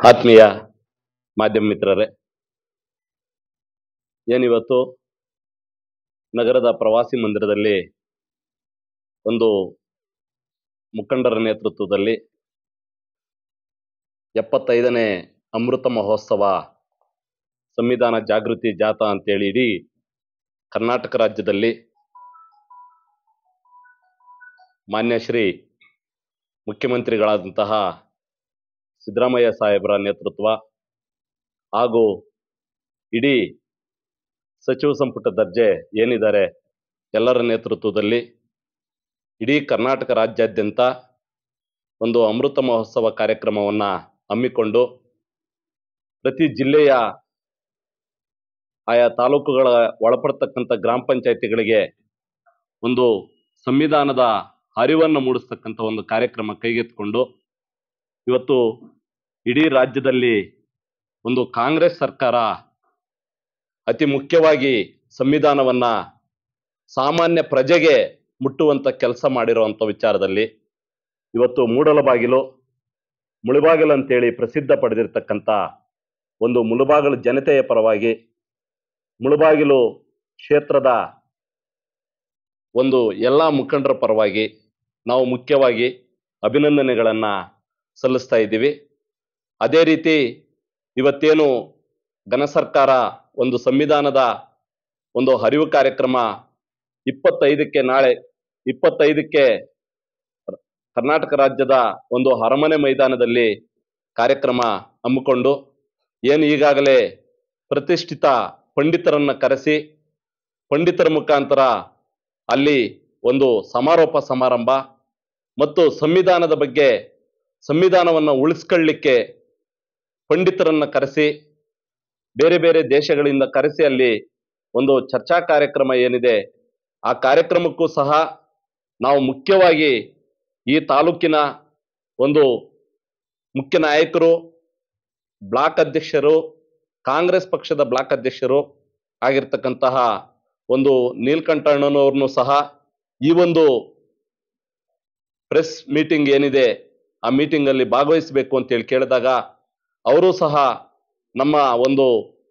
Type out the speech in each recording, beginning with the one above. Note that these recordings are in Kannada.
ಆತ್ಮೀಯ ಮಾಧ್ಯಮ ಮಿತ್ರರೇ, ಏನಿವತ್ತು ನಗರದ ಪ್ರವಾಸಿ ಮಂದಿರದಲ್ಲಿ ಒಂದು ಮುಖಂಡರ ನೇತೃತ್ವದಲ್ಲಿ 75ನೇ ಅಮೃತ ಮಹೋತ್ಸವ ಸಂವಿಧಾನ ಜಾಗೃತಿ ಜಾಥಾ ಅಂತೇಳಿ ಇಡೀ ಕರ್ನಾಟಕ ರಾಜ್ಯದಲ್ಲಿ ಮಾನ್ಯ ಶ್ರೀ ಮುಖ್ಯಮಂತ್ರಿಗಳಾದಂತಹ ಸಿದ್ದರಾಮಯ್ಯ ಸಾಹೇಬರ ನೇತೃತ್ವ ಹಾಗೂ ಇಡೀ ಸಚಿವ ಸಂಪುಟ ದರ್ಜೆ ಏನಿದ್ದಾರೆ ಎಲ್ಲರ ನೇತೃತ್ವದಲ್ಲಿ ಇಡೀ ಕರ್ನಾಟಕ ರಾಜ್ಯಾದ್ಯಂತ ಒಂದು ಅಮೃತ ಮಹೋತ್ಸವ ಕಾರ್ಯಕ್ರಮವನ್ನು ಹಮ್ಮಿಕೊಂಡು ಪ್ರತಿ ಜಿಲ್ಲೆಯ ಆಯಾ ತಾಲೂಕುಗಳ ಒಳಪಡ್ತಕ್ಕಂಥ ಗ್ರಾಮ ಪಂಚಾಯಿತಿಗಳಿಗೆ ಒಂದು ಸಂವಿಧಾನದ ಅರಿವನ್ನು ಮೂಡಿಸ್ತಕ್ಕಂಥ ಒಂದು ಕಾರ್ಯಕ್ರಮ ಕೈಗೆತ್ತಿಕೊಂಡು ಇವತ್ತು ಇಡೀ ರಾಜ್ಯದಲ್ಲಿ ಒಂದು ಕಾಂಗ್ರೆಸ್ ಸರ್ಕಾರ ಅತಿ ಮುಖ್ಯವಾಗಿ ಸಂವಿಧಾನವನ್ನ ಸಾಮಾನ್ಯ ಪ್ರಜೆಗೆ ಮುಟ್ಟುವಂತ ಕೆಲಸ ಮಾಡಿರುವಂತ ವಿಚಾರದಲ್ಲಿ ಇವತ್ತು ಮುಳಬಾಗಿಲು ಅಂತೇಳಿ ಪ್ರಸಿದ್ಧ ಪಡೆದಿರತಕ್ಕಂಥ ಒಂದು ಮುಳಬಾಗಿಲು ಜನತೆಯ ಪರವಾಗಿ ಮುಳಬಾಗಿಲು ಕ್ಷೇತ್ರದ ಒಂದು ಎಲ್ಲ ಮುಖಂಡರ ಪರವಾಗಿ ನಾವು ಮುಖ್ಯವಾಗಿ ಅಭಿನಂದನೆಗಳನ್ನು ಸಲ್ಲಿಸ್ತಾ ಇದ್ದೀವಿ. ಅದೇ ರೀತಿ ಇವತ್ತೇನು ಘನ ಸರ್ಕಾರ ಒಂದು ಸಂವಿಧಾನದ ಒಂದು ಅರಿವು ಕಾರ್ಯಕ್ರಮ 25ಕ್ಕೆ ನಾಳೆ 25ಕ್ಕೆ ಕರ್ನಾಟಕ ರಾಜ್ಯದ ಒಂದು ಅರಮನೆ ಮೈದಾನದಲ್ಲಿ ಕಾರ್ಯಕ್ರಮ ಹಮ್ಮಿಕೊಂಡು ಏನು ಈಗಾಗಲೇ ಪ್ರತಿಷ್ಠಿತ ಪಂಡಿತರನ್ನ ಕರೆಸಿ ಪಂಡಿತರ ಮುಖಾಂತರ ಅಲ್ಲಿ ಒಂದು ಸಮಾರೋಪ ಸಮಾರಂಭ ಮತ್ತು ಸಂವಿಧಾನದ ಬಗ್ಗೆ ಸಂವಿಧಾನವನ್ನು ಉಳಿಸ್ಕೊಳ್ಳಿಕ್ಕೆ ಪಂಡಿತರನ್ನ ಕರೆಸಿ ಬೇರೆ ಬೇರೆ ದೇಶಗಳಿಂದ ಕರೆಸಿ ಅಲ್ಲಿ ಒಂದು ಚರ್ಚಾ ಕಾರ್ಯಕ್ರಮ ಏನಿದೆ ಆ ಕಾರ್ಯಕ್ರಮಕ್ಕೂ ಸಹ ನಾವು ಮುಖ್ಯವಾಗಿ ಈ ತಾಲೂಕಿನ ಒಂದು ಮುಖ್ಯ ನಾಯಕರು ಬ್ಲಾಕ್ ಅಧ್ಯಕ್ಷರು ಕಾಂಗ್ರೆಸ್ ಪಕ್ಷದ ಬ್ಲಾಕ್ ಅಧ್ಯಕ್ಷರು ಆಗಿರ್ತಕ್ಕಂತಹ ಒಂದು ನೀಲಕಂಠಣ್ಣನವ್ರನ್ನು ಸಹ ಈ ಒಂದು ಪ್ರೆಸ್ ಮೀಟಿಂಗ್ ಏನಿದೆ ಆ ಮೀಟಿಂಗ್ ಅಲ್ಲಿ ಭಾಗವಹಿಸಬೇಕು ಅಂತೇಳಿ ಕೇಳಿದಾಗ ಅವರು ಸಹ ನಮ್ಮ ಒಂದು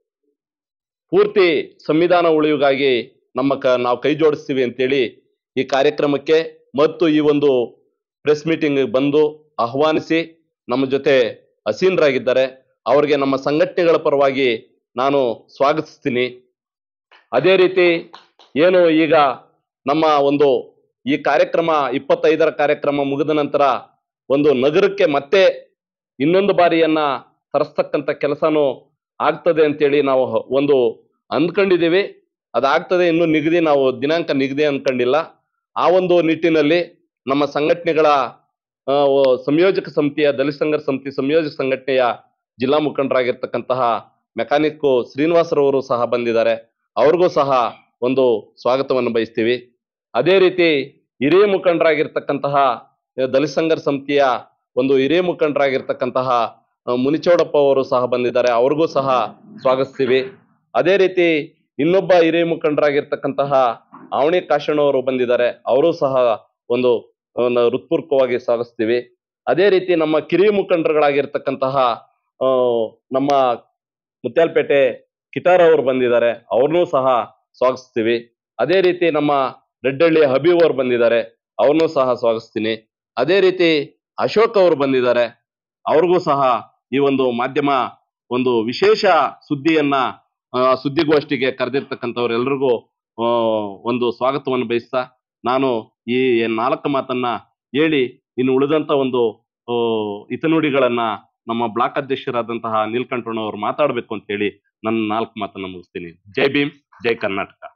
ಪೂರ್ತಿ ಸಂವಿಧಾನ ಉಳಿವಿಗಾಗಿ ನಾವು ಕೈ ಜೋಡಿಸ್ತೀವಿ ಅಂತೇಳಿ ಈ ಕಾರ್ಯಕ್ರಮಕ್ಕೆ ಮತ್ತು ಈ ಒಂದು ಪ್ರೆಸ್ ಮೀಟಿಂಗ್ ಬಂದು ಆಹ್ವಾನಿಸಿ ನಮ್ಮ ಜೊತೆ ಹಸೀನರಾಗಿದ್ದಾರೆ. ಅವರಿಗೆ ನಮ್ಮ ಸಂಘಟನೆಗಳ ಪರವಾಗಿ ನಾನು ಸ್ವಾಗತಿಸ್ತೀನಿ. ಅದೇ ರೀತಿ ಏನು ಈಗ ನಮ್ಮ ಒಂದು ಈ ಕಾರ್ಯಕ್ರಮ 25ರ ಕಾರ್ಯಕ್ರಮ ಮುಗಿದ ನಂತರ ಒಂದು ನಗರಕ್ಕೆ ಮತ್ತೆ ಇನ್ನೊಂದು ಬಾರಿಯನ್ನ ತರಿಸ್ತಕ್ಕಂಥ ಕೆಲಸನೂ ಆಗ್ತದೆ ಅಂತೇಳಿ ನಾವು ಒಂದು ಅಂದ್ಕೊಂಡಿದ್ದೀವಿ. ಅದಾಗ್ತದೆ, ಇನ್ನು ನಾವು ದಿನಾಂಕ ನಿಗದಿ ಅಂದ್ಕೊಂಡಿಲ್ಲ. ಆ ಒಂದು ನಿಟ್ಟಿನಲ್ಲಿ ನಮ್ಮ ಸಂಘಟನೆಗಳ ಸಂಯೋಜಕ ಸಮಿತಿಯ ದಲಿತ ಸಂಘರ್ಷ ಸಮಿತಿ ಸಂಯೋಜಕ ಸಂಘಟನೆಯ ಜಿಲ್ಲಾ ಮುಖಂಡರಾಗಿರ್ತಕ್ಕಂತಹ ಮೆಕ್ಯಾನಿಕ್ ಶ್ರೀನಿವಾಸರವರು ಸಹ ಬಂದಿದ್ದಾರೆ. ಅವ್ರಿಗೂ ಸಹ ಒಂದು ಸ್ವಾಗತವನ್ನು ಬಯಸ್ತೀವಿ. ಅದೇ ರೀತಿ ಹಿರಿಯ ಮುಖಂಡರಾಗಿರ್ತಕ್ಕಂತಹ ದಲಿತ ಸಂಘರ್ಷ ಸಮಿತಿಯ ಒಂದು ಹಿರಿಯ ಮುಖಂಡರಾಗಿರ್ತಕ್ಕಂತಹ ಮುನಿಚೌಡಪ್ಪ ಅವರು ಸಹ ಬಂದಿದ್ದಾರೆ. ಅವ್ರಿಗೂ ಸಹ ಸ್ವಾಗತಿಸ್ತೀವಿ. ಅದೇ ರೀತಿ ಇನ್ನೊಬ್ಬ ಹಿರಿಯ ಮುಖಂಡರಾಗಿರ್ತಕ್ಕಂತಹ ಆವಣಿ ಕಾಶಣ್ಣವರು ಬಂದಿದ್ದಾರೆ. ಅವರು ಸಹ ಒಂದು ಹೃತ್ಪೂರ್ವಕವಾಗಿ ಸ್ವಾಗತಿಸ್ತೀವಿ. ಅದೇ ರೀತಿ ನಮ್ಮ ಕಿರಿಯ ಮುಖಂಡರುಗಳಾಗಿರ್ತಕ್ಕಂತಹ ನಮ್ಮ ಮುತ್ಯಾಲಪೇಟೆ ಕಿಟಾರ್ ಅವರು ಬಂದಿದ್ದಾರೆ. ಅವ್ರನ್ನೂ ಸಹ ಸ್ವಾಗತಿಸ್ತೀವಿ. ಅದೇ ರೀತಿ ನಮ್ಮ ರೆಡ್ಡಳ್ಳಿ ಹಬೀಬ್ ಅವರು ಬಂದಿದ್ದಾರೆ. ಅವ್ರನ್ನೂ ಸಹ ಸ್ವಾಗತಿಸ್ತೀನಿ. ಅದೇ ರೀತಿ ಅಶೋಕ್ ಅವರು ಬಂದಿದ್ದಾರೆ. ಅವ್ರಿಗೂ ಸಹ ಈ ಒಂದು ಮಾಧ್ಯಮ ಒಂದು ವಿಶೇಷ ಸುದ್ದಿಗೋಷ್ಠಿಗೆ ಕರೆದಿರ್ತಕ್ಕಂಥವ್ರೆಲ್ರಿಗೂ ಒಂದು ಸ್ವಾಗತವನ್ನು ಬಯಸ್ತಾ ನಾನು ಈ 4 ಮಾತನ್ನ ಹೇಳಿ ಇನ್ನು ಉಳಿದಂತ ಒಂದು ಹಿತನುಡಿಗಳನ್ನ ನಮ್ಮ ಬ್ಲಾಕ್ ಅಧ್ಯಕ್ಷರಾದಂತಹ ನೀಲಕಂಠಣ್ಣವರು ಮಾತಾಡಬೇಕು ಅಂತ ಹೇಳಿ ನನ್ನ 4 ಮಾತನ್ನ ಮುಗಿಸ್ತೀನಿ. ಜೈ ಭೀಮ್, ಜೈ ಕರ್ನಾಟಕ.